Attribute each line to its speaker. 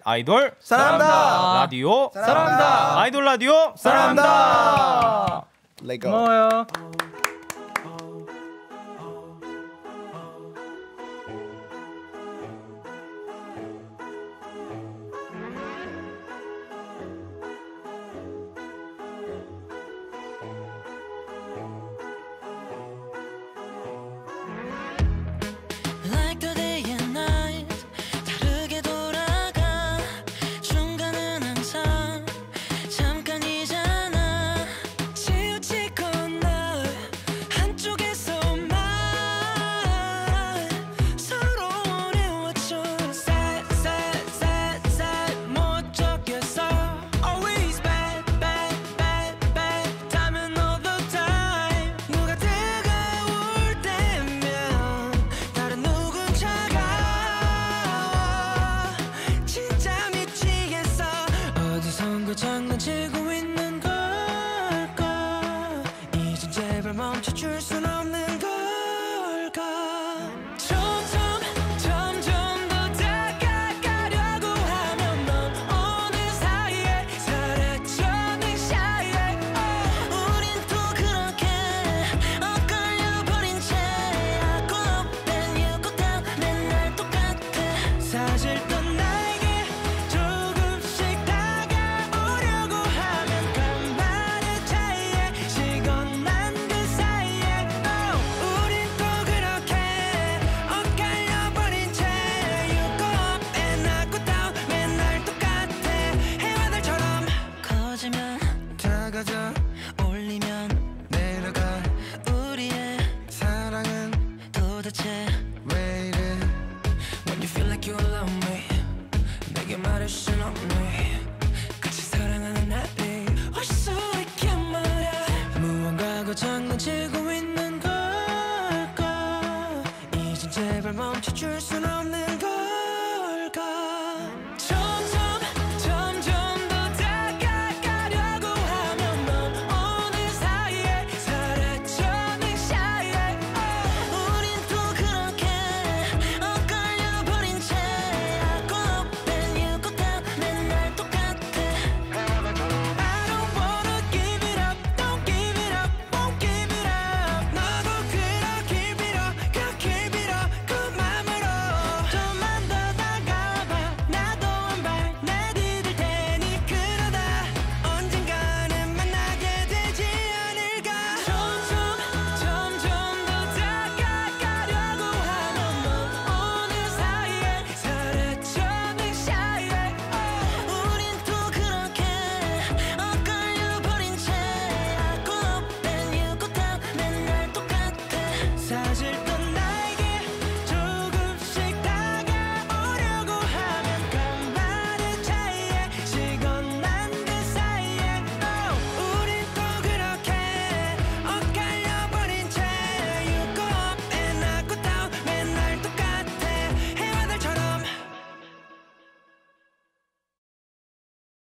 Speaker 1: 아이돌
Speaker 2: 사랑합니다.
Speaker 1: 라디오
Speaker 2: 사랑합니다.
Speaker 1: 아이돌 라디오 사랑합니다.
Speaker 2: 고마워요.
Speaker 3: 장난치고 있는 걸까? 이제 제발 멈춰줄 순 없는 걸까? 점점 더 다가가려고 하면 넌 어느사이에 사라져 내 사이에 우린 또 그렇게 엇갈려버린 채 하고 없던 유고다 맨날 똑같아 사실 또 나에게 조금씩 다가오려고 하면 간만의 차이에 식어난 그 사이에 우린 또 그렇게 엇갈려버린 채 You go up and I go down 맨날 똑같아 해와들처럼 커지면 다가져 올리면 내려가 우리의 사랑은 도대체 왜 이래 When you feel like you love me 내게 말할 순 없네